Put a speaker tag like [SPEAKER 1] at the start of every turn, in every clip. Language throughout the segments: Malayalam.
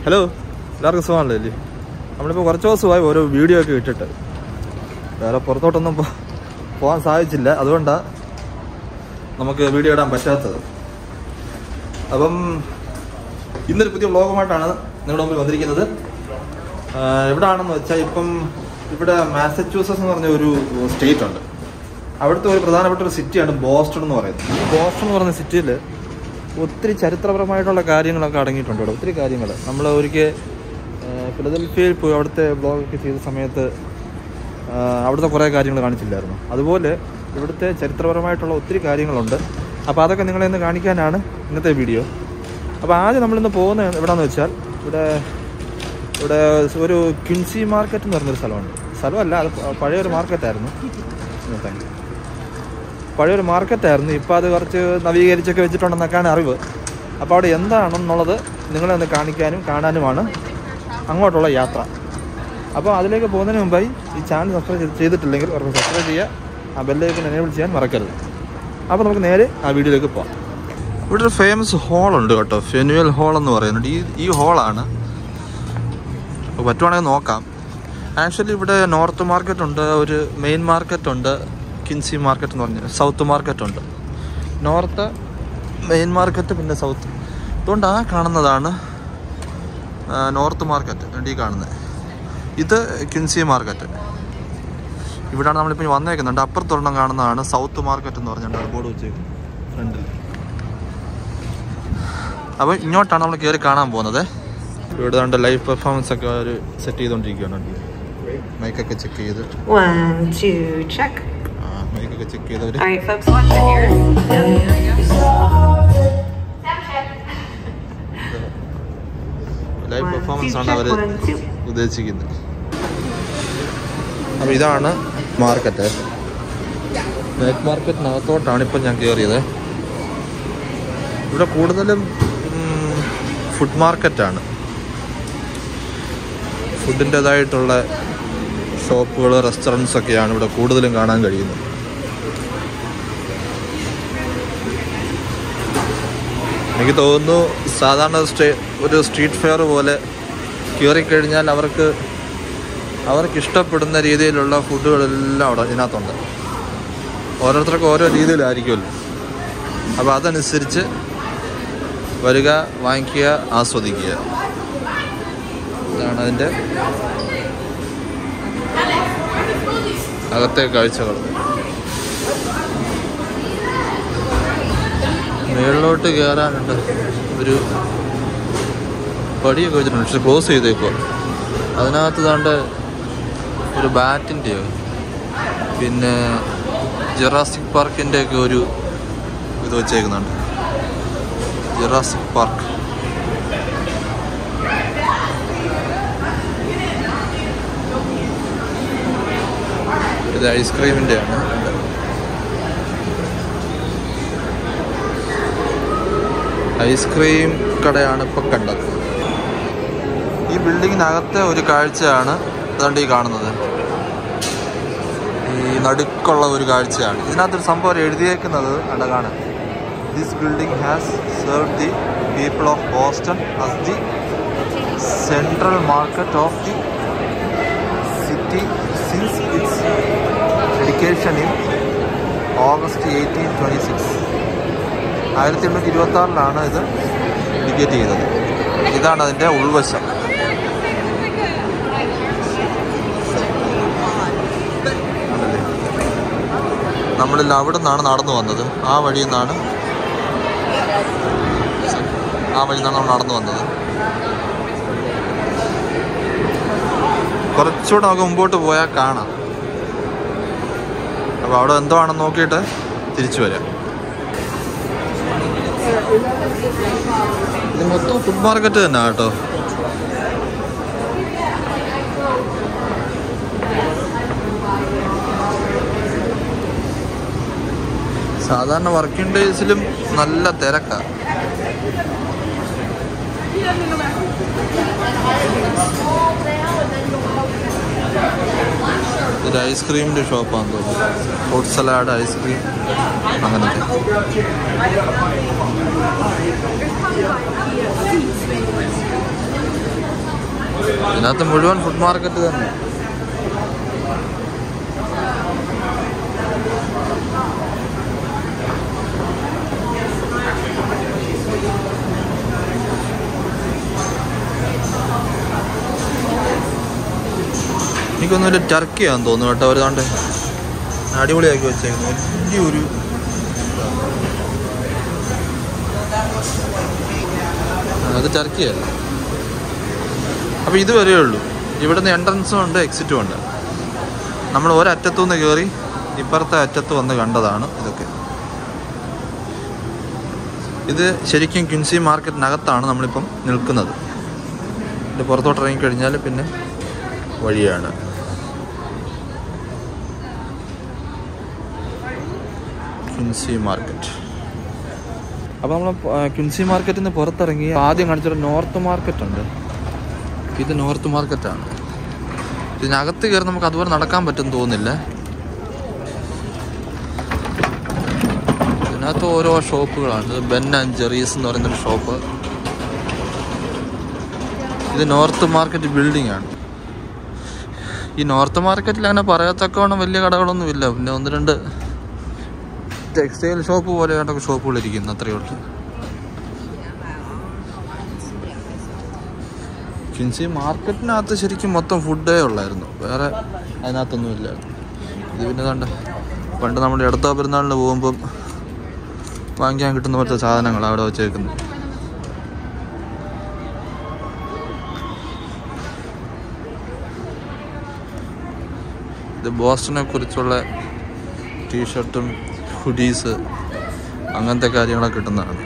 [SPEAKER 1] ഹലോ, എല്ലാവർക്കും സുഖമാണല്ലേ? നമ്മളിപ്പോൾ കുറച്ച് ദിവസമായി ഓരോ വീഡിയോ ഒക്കെ ഇട്ടിട്ട് വേറെ പുറത്തോട്ടൊന്നും പോകാൻ സാധിച്ചില്ല. അതുകൊണ്ടാണ് നമുക്ക് വീഡിയോ ഇടാൻ പറ്റാത്തത്. അപ്പം ഇന്നൊരു പുതിയ വ്ളോഗുമായിട്ടാണ് നിങ്ങളുടെ മുമ്പിൽ വന്നിരിക്കുന്നത്. എവിടെയാണെന്ന് വെച്ചാൽ ഇവിടെ മാസച്യൂസറ്റ്സ് എന്ന് പറഞ്ഞ ഒരു സ്റ്റേറ്റ് ഉണ്ട്. അവിടുത്തെ ഒരു പ്രധാനപ്പെട്ട ഒരു സിറ്റിയാണ് ബോസ്റ്റൺ എന്ന് പറയുന്നത്. ബോസ്റ്റൺ എന്ന് പറയുന്ന സിറ്റിയിൽ ഒത്തിരി ചരിത്രപരമായിട്ടുള്ള കാര്യങ്ങളൊക്കെ അടങ്ങിയിട്ടുണ്ട്. ഇവിടെ ഒത്തിരി കാര്യങ്ങൾ നമ്മൾ ഒരിക്കൽ ഫിലദൽഫിയയിൽ പോയി അവിടുത്തെ ബ്ലോഗൊക്കെ ചെയ്ത സമയത്ത് അവിടുത്തെ കുറേ കാര്യങ്ങൾ കാണിച്ചില്ലായിരുന്നു. അതുപോലെ ഇവിടുത്തെ ചരിത്രപരമായിട്ടുള്ള ഒത്തിരി കാര്യങ്ങളുണ്ട്. അപ്പോൾ അതൊക്കെ നിങ്ങളെ ഇന്ന് കാണിക്കാനാണ് ഇന്നത്തെ വീഡിയോ. അപ്പോൾ ആദ്യം നമ്മളിന്ന് പോകുന്നത് എവിടെയാണെന്ന് വെച്ചാൽ ഇവിടെ ഒരു ക്വിൻസി മാർക്കറ്റ് എന്ന് പറഞ്ഞൊരു സ്ഥലമുണ്ട്. സ്ഥലമല്ല, അത് പഴയൊരു മാർക്കറ്റായിരുന്നു. പഴയൊരു മാർക്കറ്റായിരുന്നു. ഇപ്പോൾ അത് കുറച്ച് നവീകരിച്ചൊക്കെ വെച്ചിട്ടുണ്ടെന്നൊക്കെയാണ് അറിവ്. അപ്പോൾ അവിടെ എന്താണെന്നുള്ളത് നിങ്ങളെ ഒന്ന് കാണിക്കാനും കാണാനുമാണ് അങ്ങോട്ടുള്ള യാത്ര. അപ്പോൾ അതിലേക്ക് പോകുന്നതിന് മുമ്പായി ഈ ചാനൽ സബ്സ്ക്രൈബ് ചെയ്തിട്ടില്ലെങ്കിൽ അവർക്ക് സബ്സ്ക്രൈബ് ചെയ്യുക, ആ ബെല്ലൈക്കൺ എനേബിൾ ചെയ്യാൻ മറക്കരുത്. അപ്പോൾ നമുക്ക് നേരെ ആ വീഡിയോയിലേക്ക് പോകാം. ഇവിടെ ഒരു ഫേമസ് ഹോളുണ്ട് കേട്ടോ, ഫെനുവൽ ഹോൾ എന്ന് പറയുന്നുണ്ട്. ഈ ഹോളാണ്. അപ്പോൾ പറ്റുവാണെങ്കിൽ നോക്കാം. ആക്ച്വലി ഇവിടെ നോർത്ത് മാർക്കറ്റ് ഉണ്ട്, ഒരു മെയിൻ മാർക്കറ്റ് ഉണ്ട്, ക്വിൻസി മാർക്കറ്റ് എന്ന് പറഞ്ഞാൽ സൗത്ത് മാർക്കറ്റ് ഉണ്ട്. നോർത്ത് മെയിൻ മാർക്കറ്റ്, പിന്നെ സൗത്ത്. അതുകൊണ്ട് ആ കാണുന്നതാണ് നോർത്ത് മാർക്കറ്റ്. ഈ കാണുന്നത് ഇത് ക്വിൻസി മാർക്കറ്റ്. ഇവിടെയാണ് നമ്മളിപ്പോൾ വന്നേക്കുന്നുണ്ട്. അപ്പുറത്തൊരെണ്ണം കാണുന്നതാണ് സൗത്ത് മാർക്കറ്റ് എന്ന് പറഞ്ഞിട്ട് ബോർഡ് വെച്ചേക്കും ഫ്രണ്ടിൽ. അപ്പോൾ ഇങ്ങോട്ടാണ് നമ്മൾ കയറി കാണാൻ പോകുന്നത്. ഇവിടെ കണ്ട ലൈവ് പെർഫോമൻസ് ഒക്കെ ഒരു സെറ്റ് ചെയ്തുകൊണ്ടിരിക്കുകയാണ്. മൈക്കൊക്കെ ചെക്ക് ചെയ്ത് മൈക്കൊക്കെ ചെക്ക് ചെയ്തവർ ലൈവ് പെർഫോമൻസ് ആണ് അവർ ഉദ്ദേശിക്കുന്നത്. അപ്പോൾ ഇതാണ് മാർക്കറ്റ്. നൈറ്റ് മാർക്കറ്റിനകത്തോട്ടാണ് ഇപ്പം ഞാൻ കയറിയത്. ഇവിടെ കൂടുതലും ഫുഡ് മാർക്കറ്റാണ്. ഫുഡിൻ്റേതായിട്ടുള്ള ഷോപ്പുകൾ, റെസ്റ്റോറൻറ്റ്സ് ഒക്കെയാണ് ഇവിടെ കൂടുതലും കാണാൻ കഴിയുന്നത്. എനിക്ക് തോന്നുന്നു സാധാരണ ഒരു സ്ട്രീറ്റ് ഫെയർ പോലെ കയറിക്കഴിഞ്ഞാൽ അവർക്ക് ഇഷ്ടപ്പെടുന്ന രീതിയിലുള്ള ഫുഡുകളെല്ലാം അവിടെ ഇതിനകത്തുണ്ട്. ഓരോരുത്തർക്കും ഓരോ രീതിയിലായിരിക്കുമല്ലോ. അപ്പോൾ അതനുസരിച്ച് വരിക, വാങ്ങിക്കുക, ആസ്വദിക്കുക. ഇതാണ് അതിൻ്റെ അകത്തെ കാഴ്ചകൾ. മേളിലോട്ട് കയറാനുണ്ട് ഒരു പടിയൊക്കെ വെച്ചിട്ടുണ്ട്, പക്ഷെ ക്ലോസ് ചെയ്തേക്കോ. അതിനകത്ത് താണ്ട് ഒരു ബാറ്റിൻ്റെയോ പിന്നെ ജുറാസിക് പാർക്കിൻ്റെയൊക്കെ ഒരു ഇത് വെച്ചേക്കുന്നുണ്ട്. Jurassic park. ഇത് ഐസ്ക്രീമിൻ്റെയാണ്. ഐസ്ക്രീം കടയാണ് ഇപ്പോൾ കണ്ടത്. ഈ ബിൽഡിങ്ങിനകത്തെ ഒരു കാഴ്ചയാണ് അതുകൊണ്ട് ഈ കാണുന്നത്. ഈ നടുക്കുള്ള ഒരു കാഴ്ചയാണ്. ഇതിനകത്തൊരു സംഭവം എഴുതിയേക്കുന്നത് അടകാണ്. This building has served the people of Boston as the central market of the city since its dedication in August 1826. 1826 ഇത് ഡെഡിക്കേറ്റ് ചെയ്തത്. ഇതാണ് അതിൻ്റെ ഉൾവശം. നമ്മളിൽ അവിടെ നിന്നാണ് നടന്നു വന്നത്. ആ വഴിയിൽ നിന്നാണ് നമ്മൾ നടന്നു വന്നത്. കുറച്ചുകൂടെ നമുക്ക് മുമ്പോട്ട് പോയാൽ കാണാം. അപ്പോൾ അവിടെ എന്തോ ആണെന്ന് നോക്കിയിട്ട് തിരിച്ചു വരാം. ഇത് മൊത്തം ഫുഡ് മാർക്കറ്റ് തന്നെ കേട്ടോ. സാധാരണ വർക്കിംഗ് ഡേയ്സിലും നല്ല തിരക്കാണ്. ഇത് ഐസ്ക്രീമിൻ്റെ ഷോപ്പാണെന്ന് തോന്നുന്നു. ഫ്രൂട്ട് സലാഡ്, ഐസ്ക്രീം, അങ്ങനത്തെ. ഇതിനകത്ത് മുഴുവൻ ഫുഡ് മാർക്കറ്റ് തന്നെ. എനിക്കൊന്നൊരു ടർക്കിയാന്ന് തോന്നുന്നു കേട്ടോ. ഒരു താണ്ട് അടിപൊളിയാക്കി വെച്ചേക്കുന്നു. വലിയൊരു അത് ടർക്കിയല്ല. അപ്പോൾ ഇത് വരെയേ ഉള്ളൂ. ഇവിടുന്ന് എൻട്രൻസും ഉണ്ട്, എക്സിറ്റും ഉണ്ട്. നമ്മൾ ഒരറ്റത്തു നിന്ന് കയറി ഇപ്പുറത്തെ അറ്റത്ത് വന്ന് കണ്ടതാണ് ഇതൊക്കെ. ഇത് ശരിക്കും ക്വിൻസി മാർക്കറ്റിനകത്താണ് നമ്മളിപ്പം നിൽക്കുന്നത്. ഇത് പുറത്തോട്ട് ഇറങ്ങിക്കഴിഞ്ഞാൽ പിന്നെ വഴിയാണ്. Quincy market. അപ്പോൾ നമ്മൾ ക്വിൻസി മാർക്കറ്റിൽ നിന്ന് പുറത്തിറങ്ങി ആദ്യം കാണിച്ചൊരു നോർത്ത് മാർക്കറ്റ് ഉണ്ട്. ഇത് നോർത്ത് മാർക്കറ്റാണ്. ഇതിനകത്ത് കയറി നമുക്ക് അതുപോലെ നടക്കാൻ പറ്റുമെന്ന് തോന്നുന്നില്ല. ഇതിനകത്ത് ഓരോ ഷോപ്പുകളാണ്. ബെൻ ആൻഡ് ജെറീസ് എന്ന് പറയുന്നൊരു ഷോപ്പ്. ഇത് നോർത്ത് മാർക്കറ്റ് ബിൽഡിംഗ് ആണ്. ഈ നോർത്ത് മാർക്കറ്റിൽ അങ്ങനെ പറയത്തക്കവണ്ണം വലിയ കടകളൊന്നുമില്ല. പിന്നെ ഒന്ന് രണ്ട് ടെക്സ്റ്റൈൽ ഷോപ്പ് പോലെയായിട്ടൊക്കെ ഷോപ്പുകളിരിക്കുന്നു, അത്രയേ ഉള്ളൂ. ക്വിൻസി മാർക്കറ്റിനകത്ത് ശരിക്കും മൊത്തം ഫുഡേ ഉള്ളായിരുന്നു, വേറെ അതിനകത്തൊന്നും ഇല്ലായിരുന്നു. ഇത് പിന്നെ കണ്ട പണ്ട് നമ്മൾ അടുത്ത പെരുന്നാളിന് പോകുമ്പം വാങ്ങിക്കാൻ കിട്ടുന്ന പോലത്തെ സാധനങ്ങൾ അവിടെ വെച്ചേക്കുന്നു. ഇത് ബോസ്റ്റണിനെ കുറിച്ചുള്ള ടീഷർട്ടും ഹുഡീസ് അങ്ങനത്തെ കാര്യങ്ങളൊക്കെ കിട്ടുന്നതാണ്.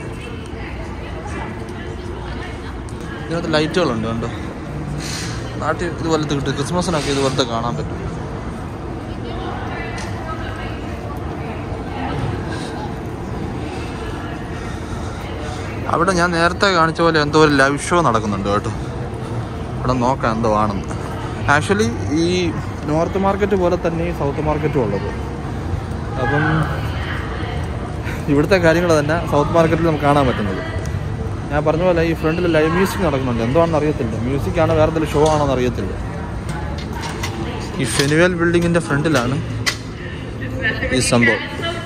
[SPEAKER 1] ഇതിനകത്ത് ലൈറ്റുകളുണ്ട് കണ്ടോ. നാട്ടിൽ ഇതുപോലത്തെ കിട്ടും. ക്രിസ്മസിനൊക്കെ ഇതുപോലത്തെ കാണാൻ പറ്റും. അവിടെ ഞാൻ നേരത്തെ കാണിച്ച പോലെ എന്തോ ഒരു ലൈവ് ഷോ നടക്കുന്നുണ്ട് കേട്ടോ. അവിടെ നോക്കാം എന്തോ ആണെന്ന്. ആക്ച്വലി ഈ നോർത്ത് മാർക്കറ്റ് പോലെ തന്നെ ഈ സൗത്ത് മാർക്കറ്റും ഉള്ളത്. അപ്പം ഇവിടുത്തെ കാര്യങ്ങൾ തന്നെ സൗത്ത് മാർക്കറ്റിൽ നമുക്ക് കാണാൻ പറ്റുന്നത്. ഞാൻ പറഞ്ഞ പോലെ ഈ ഫ്രണ്ടിൽ ലൈവ് മ്യൂസിക് നടക്കുന്നുണ്ട്. എന്താണെന്ന് അറിയത്തില്ല. മ്യൂസിക്കാണ്, വേറെ എന്തെങ്കിലും ഷോ ആണോന്ന് അറിയത്തില്ല. ഈ ഫെനുവൽ ബിൽഡിങ്ങിൻ്റെ ഫ്രണ്ടിലാണ് ഈ സംഭവം.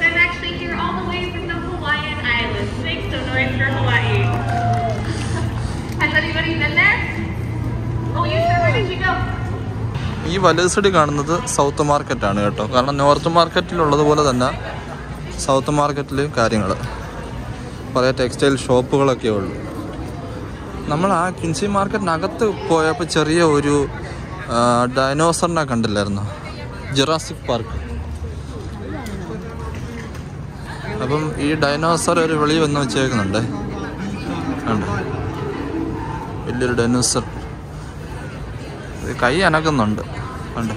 [SPEAKER 1] ഈ വലത് സൈഡ് കാണുന്നത് സൗത്ത് മാർക്കറ്റാണ് കേട്ടോ. കാരണം നോർത്ത് മാർക്കറ്റിലുള്ളതുപോലെ തന്നെ സൗത്ത് മാർക്കറ്റിൽ കാര്യങ്ങൾ കുറേ ടെക്സ്റ്റൈൽ ഷോപ്പുകളൊക്കെ ഉള്ളു. നമ്മൾ ആ ക്വിൻസി മാർക്കറ്റിനകത്ത് പോയപ്പോൾ ചെറിയ ഒരു ഡൈനോസറിനെ കണ്ടില്ലായിരുന്നു, ജുറാസിക് പാർക്ക്. അപ്പം ഈ ഡൈനോസർ ഒരു വെളി വന്ന് വെച്ചേക്കുന്നുണ്ട് കണ്ടോ, വലിയൊരു ഡൈനോസർ. കൈ അനക്കുന്നുണ്ട് കണ്ടോ.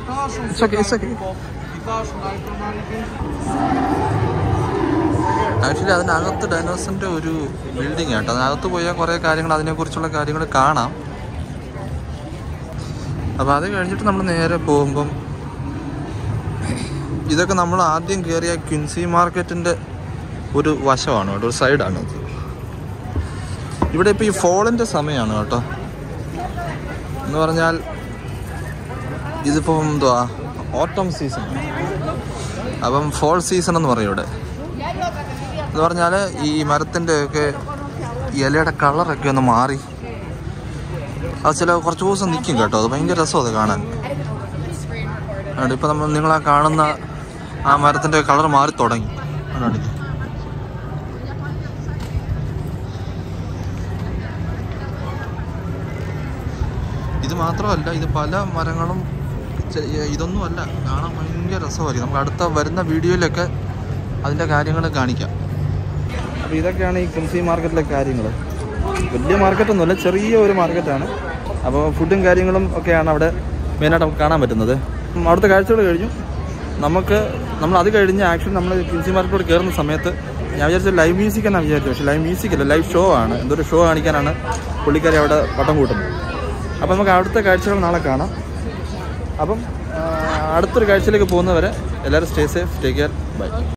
[SPEAKER 1] ആക്ച്വലി അതിനകത്ത് ഡൈനോസറിൻ്റെ ഒരു ബിൽഡിംഗ് ആട്ടോ. അതിനകത്ത് പോയാൽ കുറേ കാര്യങ്ങൾ, അതിനെക്കുറിച്ചുള്ള കാര്യങ്ങൾ കാണാം. അപ്പോൾ അത് കഴിഞ്ഞിട്ട് നമ്മൾ നേരെ പോകുമ്പം ഇതൊക്കെ നമ്മൾ ആദ്യം കയറിയ ക്വിൻസി മാർക്കറ്റിൻ്റെ ഒരു വശമാണ് കേട്ടോ, ഒരു സൈഡാണ് ഇത്. ഇവിടെ ഇപ്പോൾ ഈ ഫോളിൻ്റെ സമയമാണ് കേട്ടോ. എന്ന് പറഞ്ഞാൽ ഇതിപ്പോൾ എന്തുവാ, ഓട്ടം സീസൺ. അപ്പം ഫോൾ സീസൺ എന്ന് പറയും ഇവിടെ. എന്ന് പറഞ്ഞാൽ ഈ മരത്തിൻ്റെ ഒക്കെ ഇലയുടെ കളറൊക്കെ ഒന്ന് മാറി അത് ചില കുറച്ച് ദിവസം നിൽക്കും കേട്ടോ. അത് ഭയങ്കര രസം അത് കാണാൻ. അതുകൊണ്ട് ഇപ്പം നമ്മൾ നിങ്ങളാ കാണുന്ന ആ മരത്തിൻ്റെ കളർ മാറി തുടങ്ങി. ഇത് മാത്രമല്ല, ഇത് പല മരങ്ങളും ഇതൊന്നുമല്ല, കാണാൻ ഭയങ്കര രസമായിരിക്കും. നമുക്ക് അടുത്ത വരുന്ന വീഡിയോയിലൊക്കെ അതിൻ്റെ കാര്യങ്ങൾ കാണിക്കാം. അപ്പോൾ ഇതൊക്കെയാണ് ഈ ക്വിൻസി മാർക്കറ്റിലെ കാര്യങ്ങൾ. വലിയ മാർക്കറ്റൊന്നുമല്ല, ചെറിയ ഒരു മാർക്കറ്റാണ്. അപ്പോൾ ഫുഡും കാര്യങ്ങളും ഒക്കെയാണ് അവിടെ മെയിനായിട്ട് നമുക്ക് കാണാൻ പറ്റുന്നത്. അവിടുത്തെ കാഴ്ചകൾ കഴിഞ്ഞു. നമ്മൾ അത് കഴിഞ്ഞ് ആക്ച്വലി നമ്മൾ ക്വിൻസി മാർക്കറ്റോട് കയറുന്ന സമയത്ത് ഞാൻ വിചാരിച്ചത് ലൈവ് മ്യൂസിക് എന്നാണ് വിചാരിച്ചത്. പക്ഷേ ലൈവ് മ്യൂസിക് അല്ല, ലൈവ് ഷോ ആണ്. എന്തൊരു ഷോ കാണിക്കാനാണ് പുള്ളിക്കാരി അവിടെ പട്ടം കൂട്ടുന്നത്. അപ്പോൾ നമുക്ക് അവിടുത്തെ കാഴ്ചകൾ നാളെ കാണാം. അപ്പം അടുത്തൊരു കാഴ്ചയിലേക്ക് പോകുന്നവരെ എല്ലാവരും stay safe, take care, by.